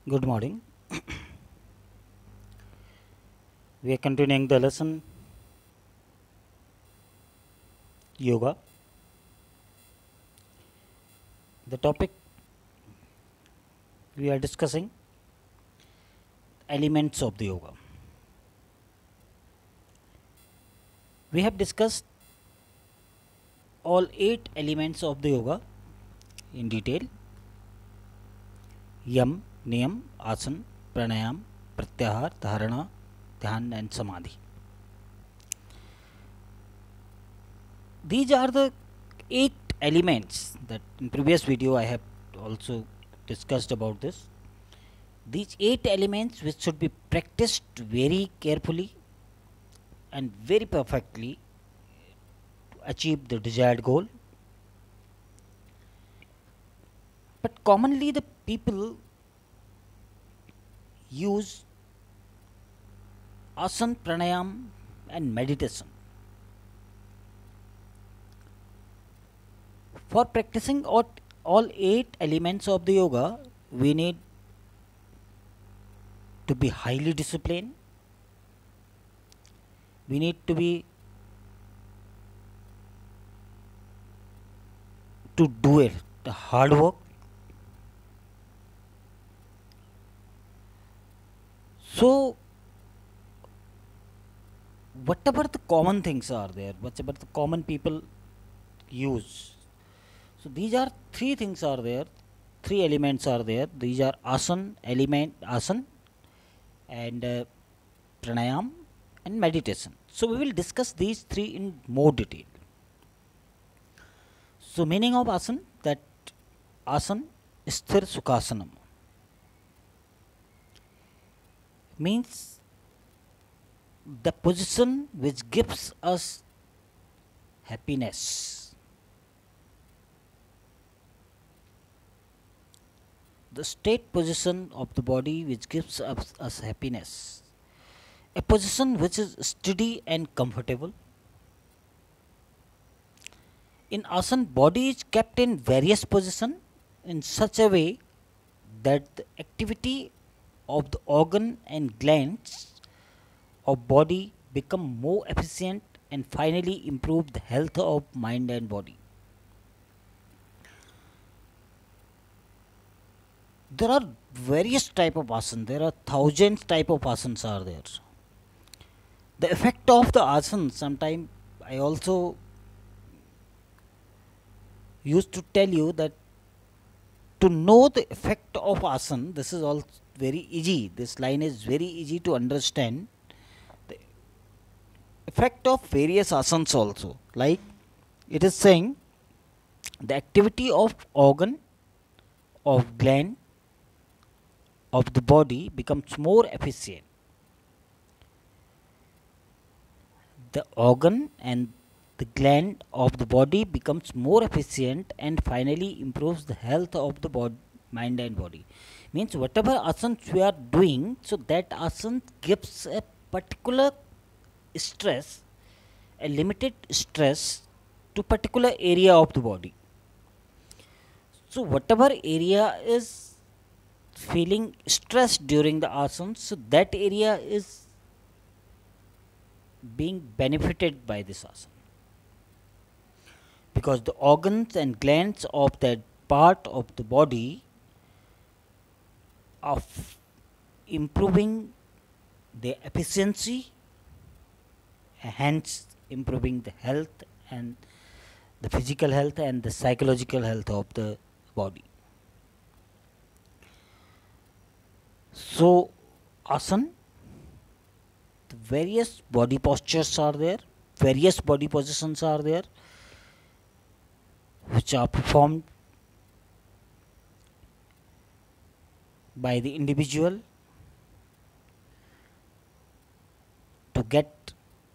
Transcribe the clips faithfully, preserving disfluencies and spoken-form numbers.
Good morning. We are continuing the lesson yoga. The topic we are discussing elements of the yoga. We have discussed all eight elements of the yoga in detail: yam, niyam, asan, pranayam, pratyahar, dharana, dhyan, and samadhi. These are the eight elements that in previous video I have also discussed about this. These eight elements which should be practiced very carefully and very perfectly to achieve the desired goal. But commonly the people use asan, pranayam and meditation. For practicing all, all eight elements of the yoga, we need to be highly disciplined. We need to be to do it, the hard work. So, whatever the common things are there, whatever the common people use. So, these are three things are there, three elements are there. These are asan, element, asan, and uh, pranayam and meditation. So, we will discuss these three in more detail. So, meaning of asan, that asan sthir sukhasanam means the position which gives us happiness. The state position of the body which gives us, us happiness. A position which is steady and comfortable. In asan, body is kept in various positions in such a way that the activity of the organ and glands of body become more efficient and finally improve the health of mind and body. There are various type of asana. There are thousands type of asanas are there. The effect of the asana, sometime I also used to tell you that to know the effect of asana, this is all very easy. This line is very easy to understand. The effect of various asanas also, like it is saying the activity of organ, of gland, of the body becomes more efficient. The organ and the gland of the body becomes more efficient and finally improves the health of the body, mind and body. Means whatever asanas we are doing, so that asana gives a particular stress, a limited stress to particular area of the body. So whatever area is feeling stressed during the asana, so that area is being benefited by this asana, because the organs and glands of that part of the body of improving their efficiency, hence improving the health and the physical health and the psychological health of the body. So, asana, the various body postures are there, various body positions are there, which are performed by the individual to get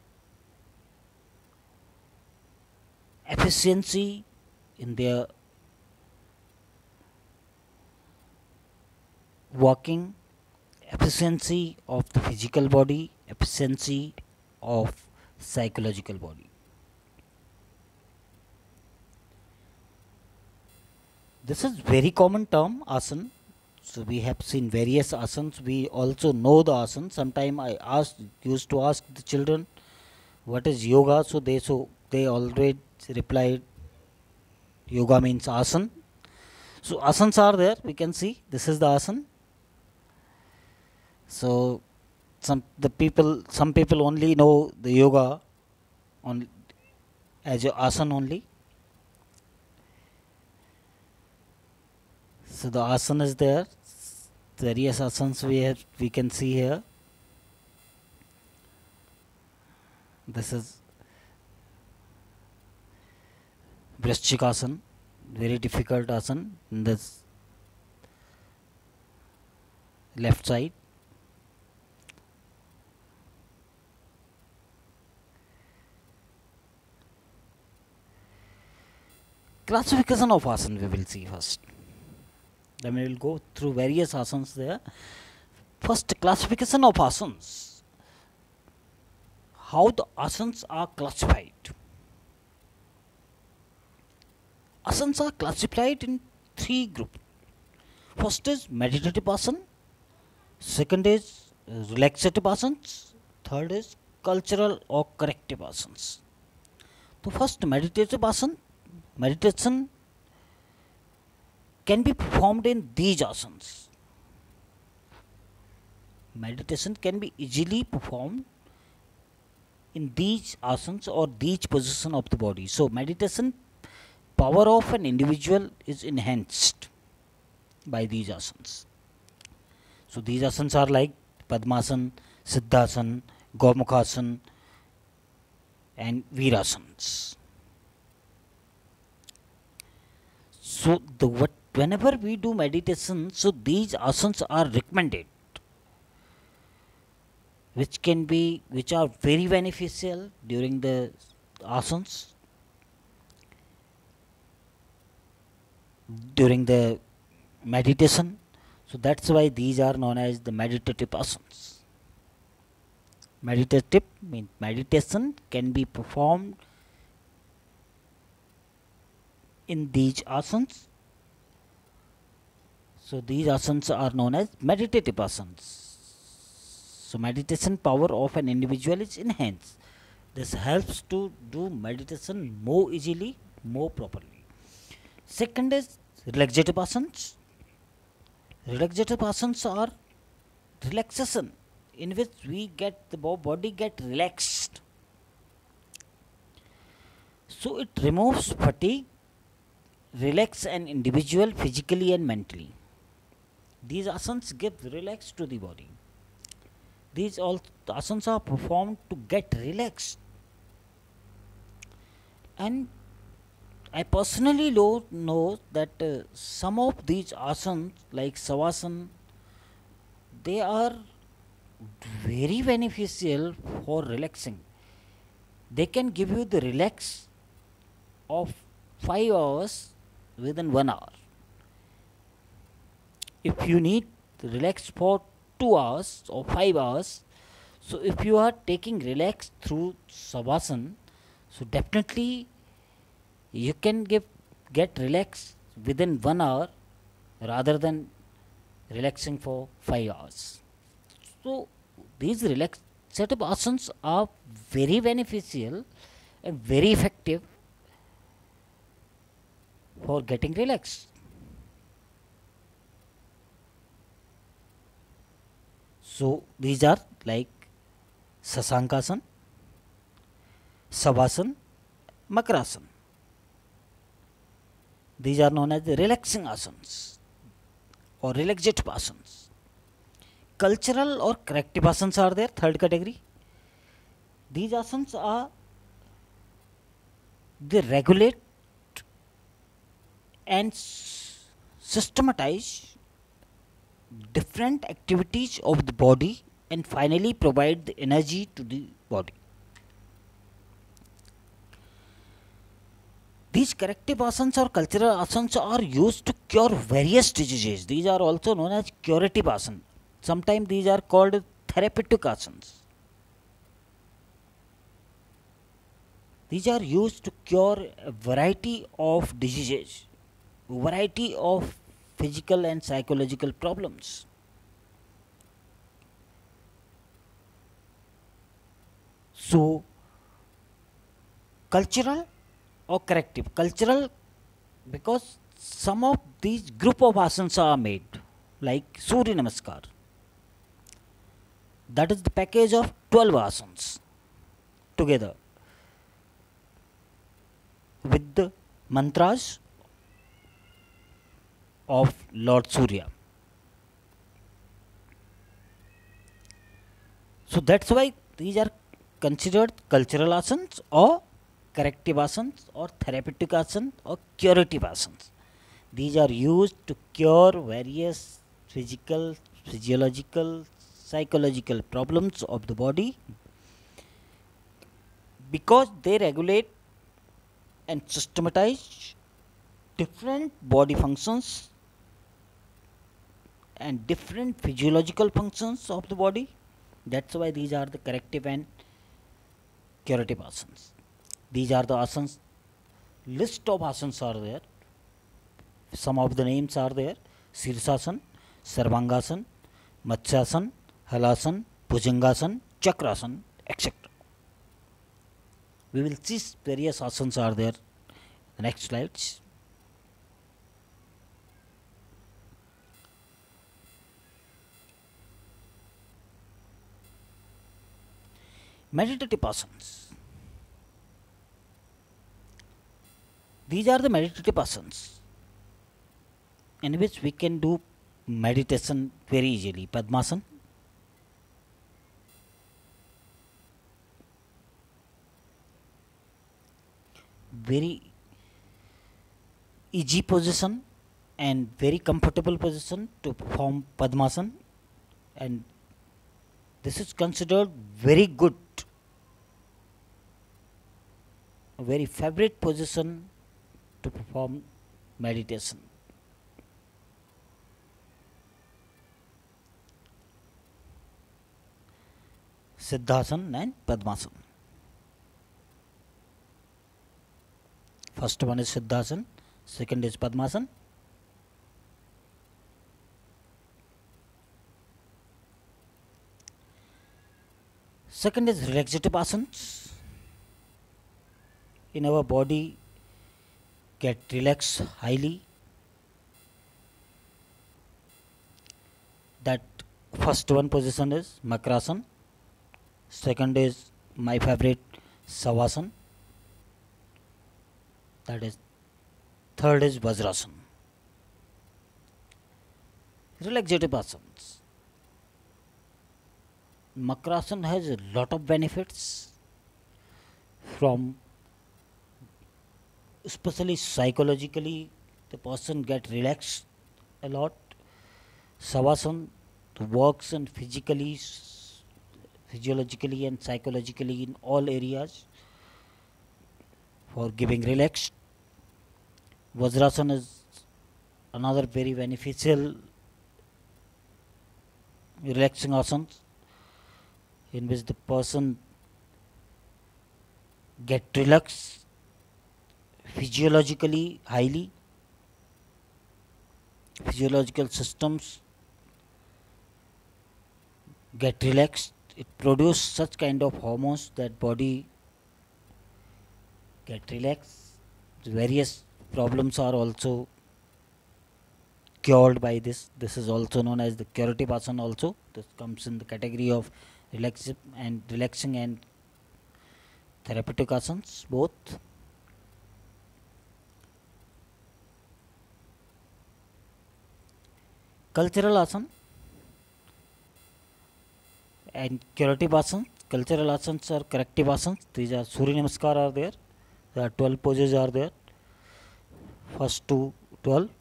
efficiency in their walking, efficiency of the physical body, efficiency of psychological body. This is very common term, asana. So we have seen various asanas. We also know the asanas. Sometime I asked, used to ask the children, what is yoga? So they so they always replied, yoga means asan. So asanas are there. We can see this is the asan. So some the people, some people only know the yoga on as a asan only. So the asana is there. Various asanas we have, we can see here. This is Vrishchikasana, very difficult asana in this left side. Classification of asana we will see first. Then we will go through various asanas there. First, classification of asanas. How the asanas are classified. Asanas are classified in three groups. First is meditative asana, second is relaxative asanas, third is cultural or corrective asanas. So first, meditative asana. Meditation can be performed in these asanas. Meditation can be easily performed in these asanas or these position of the body. So meditation power of an individual is enhanced by these asanas. So these asanas are like Padmasana, Siddhasana, Gomukhasana and Virasanas. So the what whenever we do meditation, so these asanas are recommended, which can be which are very beneficial during the asanas, during the meditation. So that's why these are known as the meditative asanas. Meditative means meditation can be performed in these asanas. So these asanas are known as meditative asanas. So meditation power of an individual is enhanced. This helps to do meditation more easily, more properly. Second is relaxative asanas. Relaxative asanas are relaxation in which we get the body get relaxed. So it removes fatigue, relax an individual physically and mentally. These asanas give relax to the body. These all asanas are performed to get relaxed. And I personally know, know that uh, some of these asanas like Savasana, they are very beneficial for relaxing. They can give you the relax of five hours within one hour. If you need relax for two hours or five hours, so if you are taking relax through Savasana, so definitely you can give get relaxed within one hour rather than relaxing for five hours. So these relaxative asanas are very beneficial and very effective for getting relaxed. So these are like Sasankasana, Savasana, Makarasana. These are known as the relaxing asanas or relaxative asanas. Cultural or corrective asanas are there, third category. These asanas are they regulate and s- systematize different activities of the body and finally provide the energy to the body. These corrective asanas or cultural asanas are used to cure various diseases. These are also known as curative asanas. Sometimes these are called therapeutic asanas. These are used to cure a variety of diseases, variety of physical and psychological problems. So, cultural or corrective? Cultural, because some of these group of asanas are made, like Surya Namaskar. That is the package of twelve asanas together with the mantras of Lord Surya. So that's why these are considered cultural asanas or corrective asanas or therapeutic asanas or curative asanas. These are used to cure various physical, physiological, psychological problems of the body because they regulate and systematize different body functions and different physiological functions of the body. That's why these are the corrective and curative asanas. These are the asanas. List of asanas are there. Some of the names are there: Sirsasana, Sarvangasana, Matsyasana, Halasana, Bhujangasana, Chakrasana, et cetera. We will see various asanas are there. The next slides. Meditative asanas. These are the meditative asanas in which we can do meditation very easily. Padmasana, very easy position and very comfortable position to perform Padmasana, and this is considered very good, a very favorite position to perform meditation. Siddhasana and Padmasana. First one is Siddhasana, second is Padmasana. Second is relaxative asanas. In our body, get relaxed highly. That first one position is Makrasana. Second is my favorite Savasana. That is third is Vajrasana. Relaxative asanas. Makrasana has a lot of benefits, from especially psychologically the person get relaxed a lot. Savasana works and physically, physiologically and psychologically in all areas for giving relax. Vajrasana is another very beneficial relaxing asana in which the person get relaxed physiologically highly. Physiological systems get relaxed. It produces such kind of hormones that body get relaxed. Various problems are also cured by this. This is also known as the curative asana also. This comes in the category of relaxing and relaxing and therapeutic asanas both. Cultural asana and curative asanas. Cultural asanas are corrective asanas. These are Surya Namaskar are there. There are twelve poses are there. First to twelve.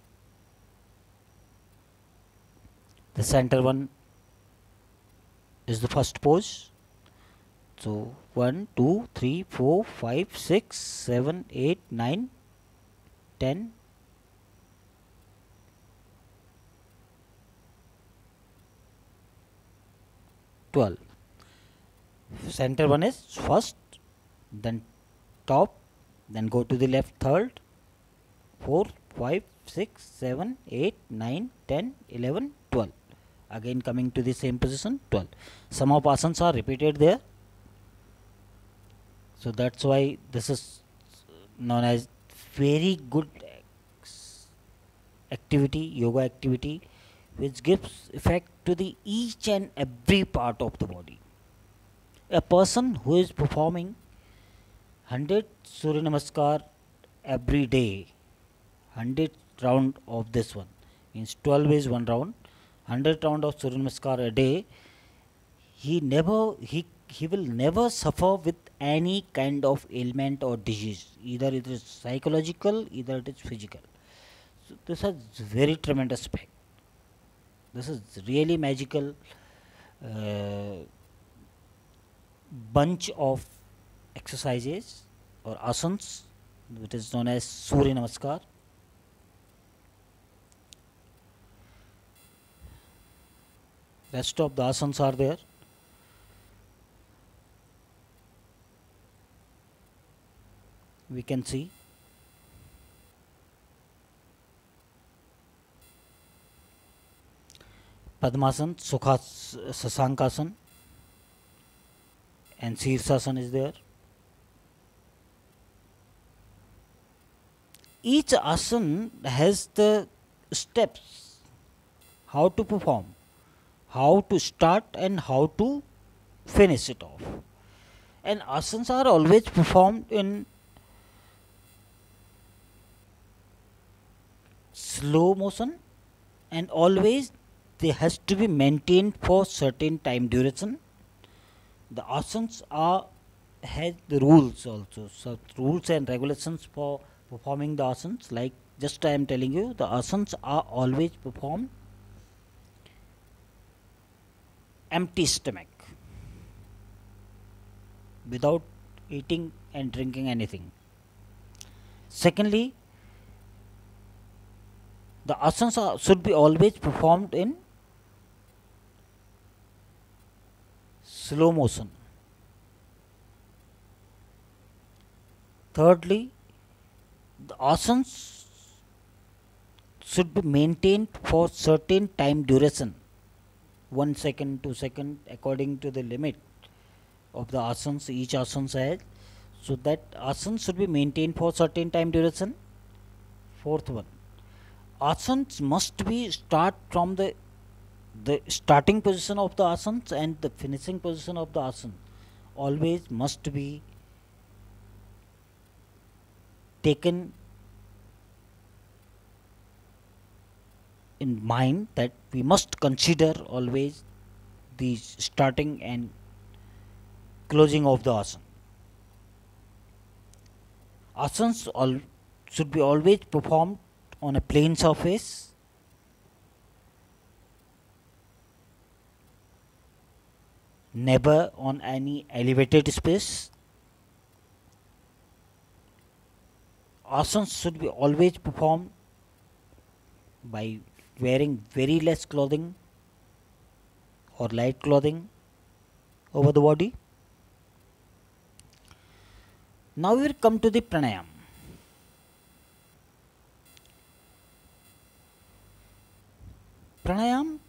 The center one is the first pose. So one, two, three, four, five, six, seven, eight, nine, ten. twelve. Center one is first, then top, then go to the left third, fourth, five, six, seven, eight, nine, ten, eleven, twelve. Again coming to the same position, twelve. Some of asanas are repeated there. So that's why this is known as very good activity, yoga activity, which gives effect to the each and every part of the body. A person who is performing one hundred Surya Namaskar every day, one hundred round of this one, means twelve is one round, one hundred round of Surya Namaskar a day, he never, he, he will never suffer with any kind of ailment or disease, either it is psychological, either it is physical. So this is very tremendous fact. This is really magical uh, bunch of exercises or asans, which is known as Surya Namaskar. Rest of the asans are there. We can see Padmasan, Sukhas, Sasankasan, and Sirsasana is there. Each asan has the steps how to perform, how to start and how to finish it off. And asans are always performed in slow motion, and always they has to be maintained for certain time duration. The asans are has the rules also, so rules and regulations for performing the asans. Like just I am telling you, the asans are always performed empty stomach, without eating and drinking anything. Secondly, the asanas are, should be always performed in slow motion. Thirdly, the asanas should be maintained for certain time duration, one second, two second, according to the limit of the asanas each asana has. So that asana should be maintained for certain time duration. Fourth one, asanas must be start from the the starting position of the asanas and the finishing position of the asana always must be taken in mind, that we must consider always the starting and closing of the asana. Asanas all should be always performed on a plane surface, never on any elevated space. Asanas should be always performed by wearing very less clothing or light clothing over the body. Now we will come to the pranayam. Pranayam,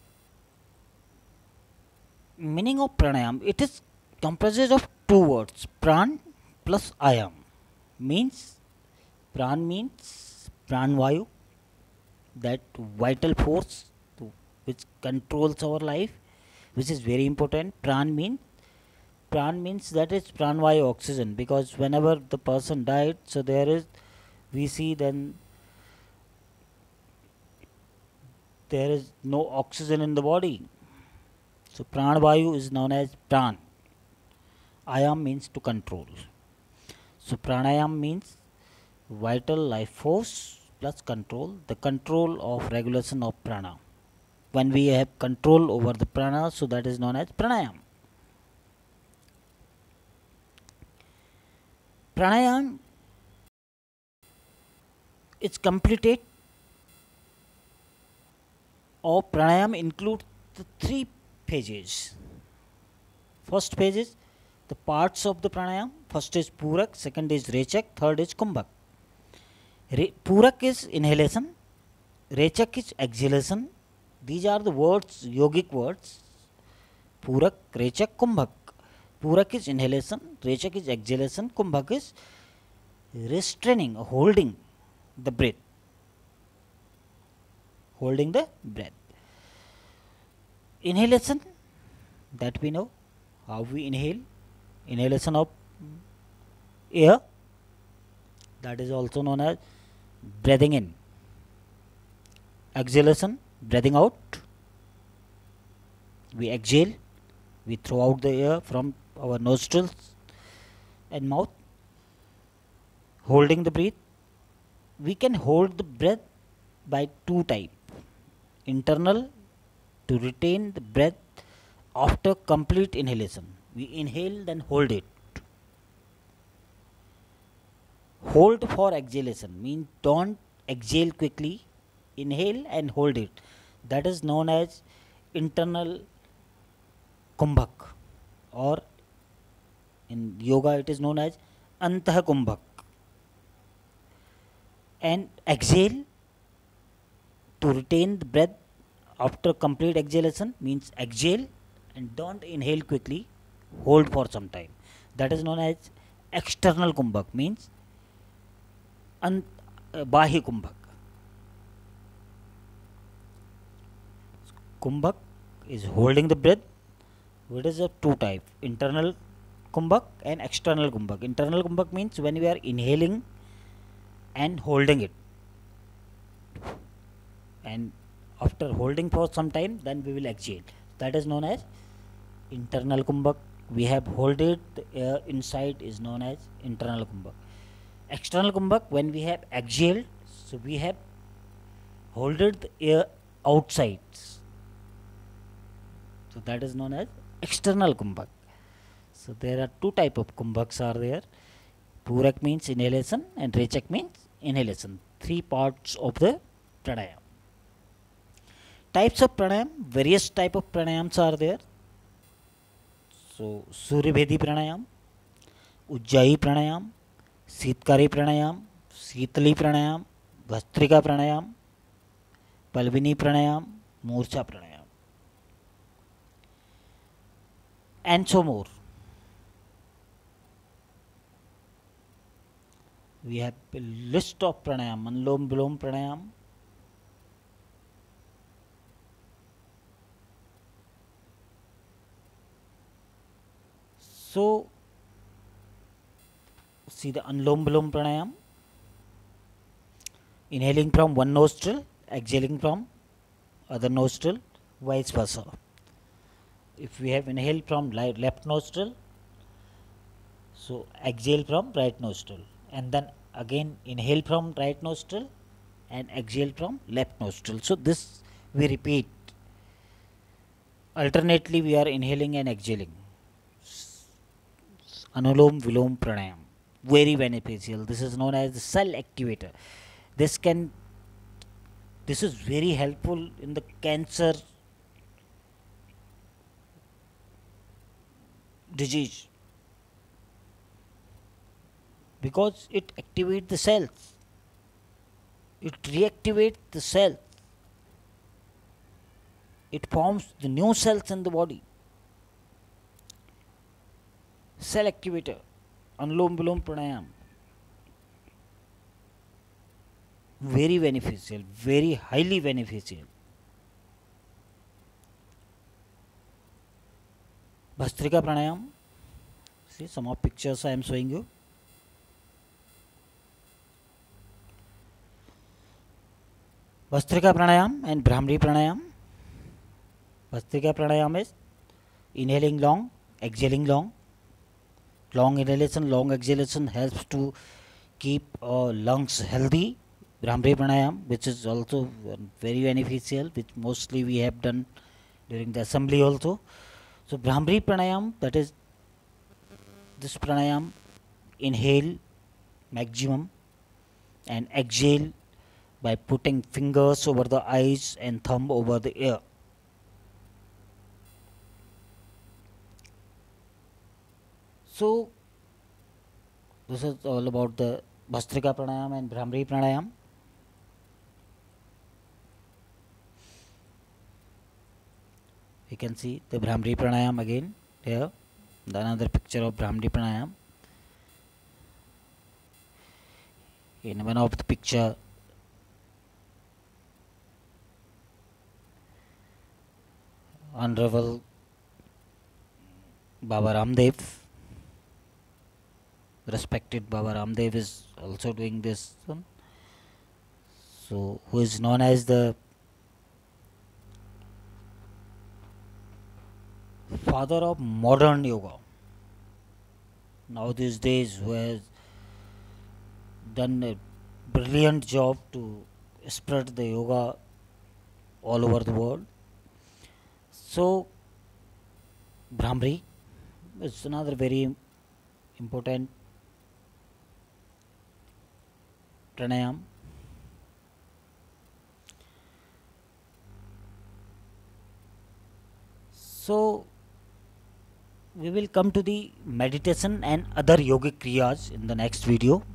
meaning of pranayam, it is comprises of two words, pran plus ayam. Means pran means pranvayu, that vital force to, which controls our life, which is very important. Pran means pran means that is pranvayu, oxygen, because whenever the person died, so there is, we see then there is no oxygen in the body. So pranvayu is known as pran. Ayam means to control. So pranayam means vital life force plus control, the control of regulation of prana. When we have control over the prana, so that is known as pranayam. Pranayam is completed, or pranayam includes the three phases. First phase is the parts of the pranayam. First is purak, second is rechak, third is kumbhak. Re- purak is inhalation, Rechak is exhalation. These are the words, yogic words. Purak, Rechak, Kumbhak. Purak is inhalation, Rechak is exhalation, Kumbhak is restraining, holding the breath. Holding the breath. Inhalation, that we know how we inhale. Inhalation of air, that is also known as breathing in. Exhalation, breathing out. We exhale, we throw out the air from our nostrils and mouth. Holding the breath, we can hold the breath by two types. Internal, to retain the breath after complete inhalation. We inhale, then hold it. Hold for exhalation means don't exhale quickly, inhale and hold it. That is known as internal kumbhak, or in yoga it is known as antah kumbhak. And exhale, to retain the breath after complete exhalation means exhale and don't inhale quickly, hold for some time. That is known as external kumbhak, means an, uh, bahi kumbhak. Kumbhak is holding the breath. It is of two types, internal kumbhak and external kumbhak. Internal kumbhak means when we are inhaling and holding it, and after holding for some time, then we will exhale. That is known as internal kumbhak. We have hold it, the air inside is known as internal kumbhak. External kumbhak, when we have exhaled, so we have holded the air outside. So that is known as external kumbhak. So there are two type of kumbhaks are there. Purak means inhalation and Rechak means inhalation. Three parts of the pranayam. Types of pranayam, various type of pranayams are there. So Suryabhedi pranayam, Ujjayi pranayam, Sitkari pranayam, Sitali pranayam, Bhastrika pranayam, Palvini pranayam, Murcha pranayam, and so more. We have a list of pranayam, Anlom Vilom pranayam, so see the Anlom Vilom pranayam, inhaling from one nostril, exhaling from other nostril, vice versa. If we have inhaled from left nostril, so exhale from right nostril, and then again inhale from right nostril and exhale from left nostril. So this we repeat. Alternately we are inhaling and exhaling. Anulom Vilom pranayam, very beneficial. This is known as the cell activator. This can this is very helpful in the cancer disease, because it activates the cells, it reactivates the cells, it forms the new cells in the body. Cell activator, Anulom Vilom pranayam, very beneficial, very highly beneficial. Bhastrika pranayam, see some of pictures I am showing you. Bhastrika pranayam and Brahmari pranayam. Bhastrika pranayam is inhaling long, exhaling long. Long inhalation, long exhalation helps to keep uh, lungs healthy. Brahmari pranayam, which is also very beneficial, which mostly we have done during the assembly also. So Brahmari pranayam, that is this pranayam, inhale maximum and exhale by putting fingers over the eyes and thumb over the ear. So this is all about the Bhastrika pranayam and Brahmari pranayam. You can see the Brahmari pranayam again here, the another picture of Brahmari pranayam. In one of the picture, Honorable Baba Ramdev, respected Baba Ramdev, is also doing this one. So, who is known as the father of modern yoga. Now these days, who has done a brilliant job to spread the yoga all over the world. So, Brahmari is another very important pranayam. So, we will come to the meditation and other yogic kriyas in the next video.